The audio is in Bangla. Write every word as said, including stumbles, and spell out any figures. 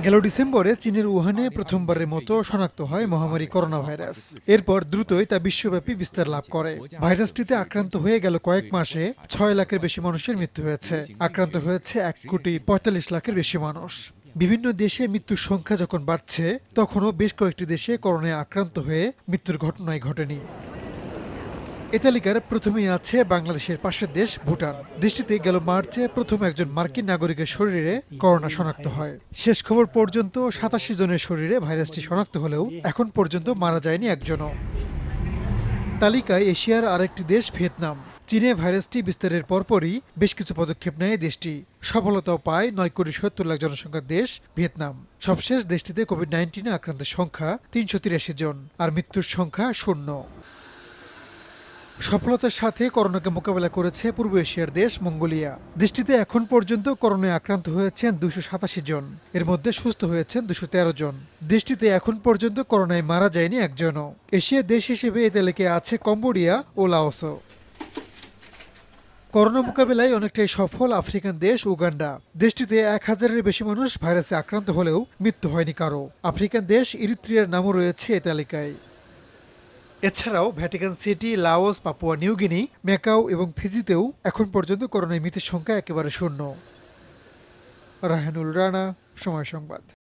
গেল ডিসেম্বরে চীনের উহানে প্রথমবারের মতো শনাক্ত হয় মহামারী করোনা ভাইরাস। এরপর দ্রুতই তা বিশ্বব্যাপী বিস্তার লাভ করে। ভাইরাসটিতে আক্রান্ত হয়ে গেল কয়েক মাসে ছয় লাখের বেশি মানুষের মৃত্যু হয়েছে। আক্রান্ত হয়েছে এক কোটি পঁয়তাল্লিশ লাখের বেশি মানুষ। বিভিন্ন দেশে মৃত্যুর সংখ্যা যখন বাড়ছে, তখনও বেশ কয়েকটি দেশে করোনায় আক্রান্ত হয়ে মৃত্যুর ঘটনাই ঘটেনি। এ তালিকার প্রথমেই আছে বাংলাদেশের পাশের দেশ ভুটান। দেশটিতে গেল মার্চে প্রথম একজন মার্কিন নাগরিকের শরীরে করোনা শনাক্ত হয়। শেষ খবর পর্যন্ত সাতাশি জনের শরীরে ভাইরাসটি শনাক্ত হলেও এখন পর্যন্ত মারা যায়নি একজনও। তালিকায় এশিয়ার আরেকটি দেশ ভিয়েতনাম। চীনে ভাইরাসটি বিস্তারের পরপরই বেশ কিছু পদক্ষেপ নেয় দেশটি। সফলতাও পায় নয় কোটি সত্তর লাখ জনসংখ্যার দেশ ভিয়েতনাম। সবশেষ দেশটিতে কোভিড নাইন্টিনে আক্রান্তের সংখ্যা তিনশো তিরাশি জন, আর মৃত্যুর সংখ্যা শূন্য। সফলতার সাথে করোনাকে মোকাবেলা করেছে পূর্ব এশিয়ার দেশ মঙ্গোলিয়া। দেশটিতে এখন পর্যন্ত করোনায় আক্রান্ত হয়েছেন দুশো সাতাশি জন, এর মধ্যে সুস্থ হয়েছেন দুশো তেরো জন। দেশটিতে এখন পর্যন্ত করোনায় মারা যায়নি একজনও। এশিয়ার দেশ হিসেবে এ তালিকায় আছে কম্বোডিয়া ও লাওসও। করোনা মোকাবেলায় অনেকটাই সফল আফ্রিকান দেশ উগান্ডা। দেশটিতে এক হাজারের বেশি মানুষ ভাইরাসে আক্রান্ত হলেও মৃত্যু হয়নি কারো। আফ্রিকান দেশ ইরিত্রিয়ার নামও রয়েছে এ তালিকায়। এছাড়াও Vatican city, Laos, Papua New Guinea, Macau এবং ফিজিতেও এখন পর্যন্ত করোনায় মৃতের সংখ্যা একেবারে শূন্য। রাহানুল রানা, সময় সংবাদ।